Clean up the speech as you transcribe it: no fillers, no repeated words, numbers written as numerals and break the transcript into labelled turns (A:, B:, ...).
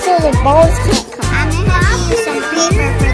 A: so the balls can't come out.
B: I'm gonna have to use some paper for